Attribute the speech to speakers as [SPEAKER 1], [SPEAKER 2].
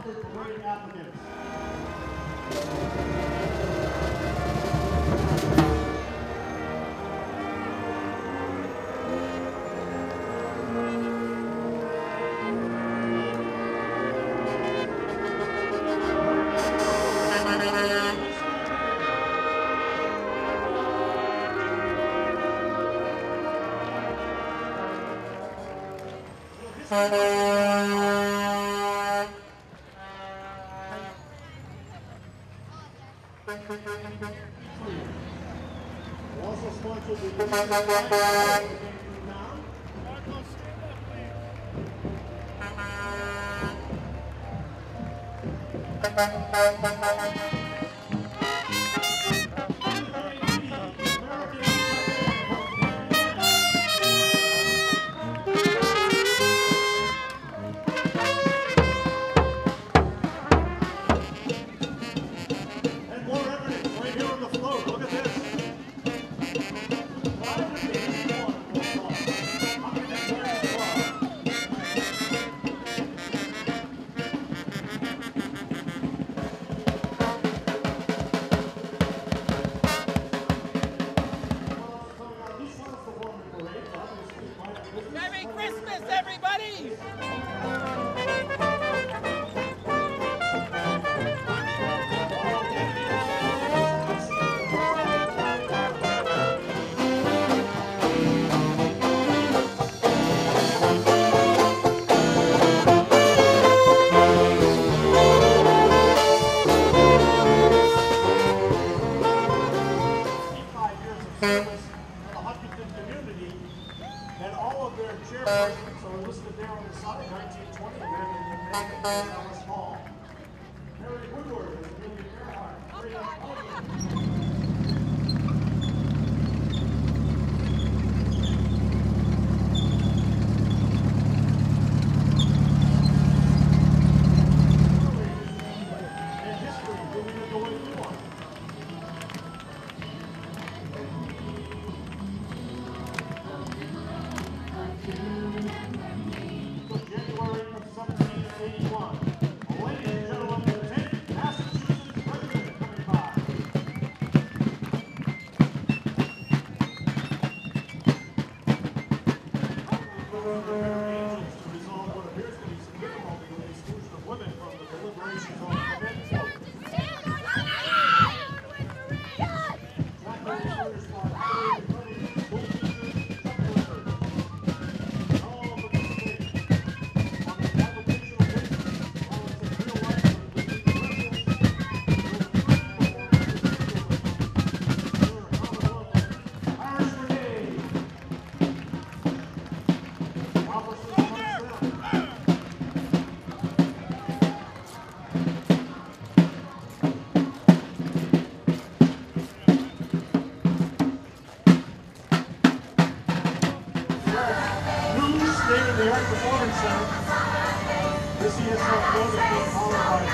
[SPEAKER 1] Parade applicants. Also sponsored the
[SPEAKER 2] Merry Christmas, everybody!
[SPEAKER 1] And all of their chairpersons are listed there on the side, 1920 American Independence, Alice Hall. Mary Woodward and Amelia Earhart. And history, moving into what you want. January of 1781. Ladies and gentlemen, the 10th Massachusetts Regiment coming by. Agents to resolve what appears to be some difficulty with the exclusion of women from the deliberations on the State-of-the-art performance center. This ESL building being followed by